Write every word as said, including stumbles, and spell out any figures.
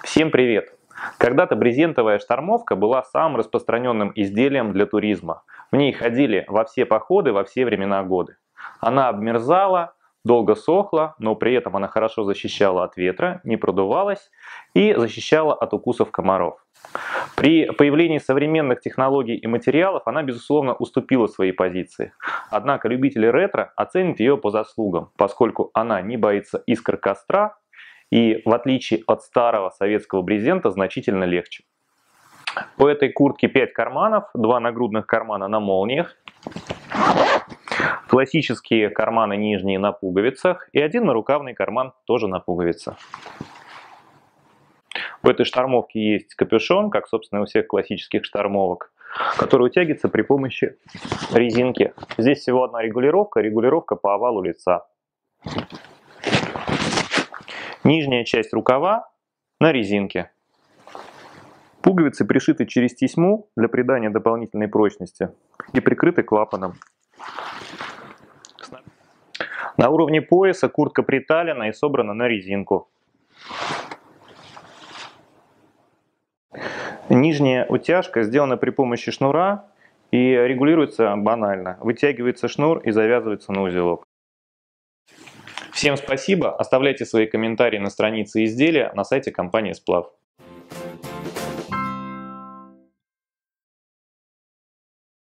Всем привет! Когда-то брезентовая штормовка была самым распространенным изделием для туризма. В ней ходили во все походы, во все времена года. Она обмерзала, долго сохла, но при этом она хорошо защищала от ветра, не продувалась и защищала от укусов комаров. При появлении современных технологий и материалов она, безусловно, уступила своей позиции. Однако любители ретро оценят ее по заслугам, поскольку она не боится искр костра и, в отличие от старого советского брезента, значительно легче. У этой куртки пять карманов, два нагрудных кармана на молниях, классические карманы нижние на пуговицах и один нарукавный карман тоже на пуговицах. У этой штормовки есть капюшон, как, собственно, у всех классических штормовок, который утягивается при помощи резинки. Здесь всего одна регулировка, регулировка по овалу лица. Нижняя часть рукава на резинке. Пуговицы пришиты через тесьму для придания дополнительной прочности и прикрыты клапаном. На уровне пояса куртка приталена и собрана на резинку. Нижняя утяжка сделана при помощи шнура и регулируется банально. Вытягивается шнур и завязывается на узелок. Всем спасибо, оставляйте свои комментарии на странице изделия на сайте компании Сплав.